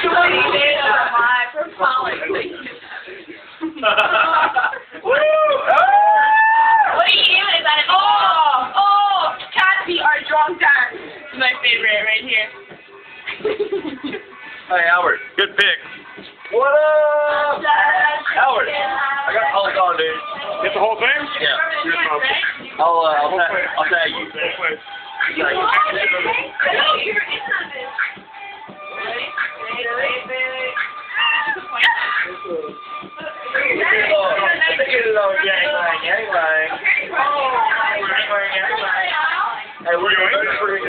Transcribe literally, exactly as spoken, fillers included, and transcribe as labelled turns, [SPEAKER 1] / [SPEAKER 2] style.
[SPEAKER 1] twenty days of my from college.
[SPEAKER 2] Woo!
[SPEAKER 1] What are you doing? Is that an oh, oh, Cassie, our drunk dad. It's my favorite right here.
[SPEAKER 2] Hi, Howard. Good pick. What up? Howard. I got all on, dude.
[SPEAKER 3] Get the whole thing?
[SPEAKER 2] Yeah. I'll, uh, I'll, tag, I'll tag you. Yeah, you. Hey, we're going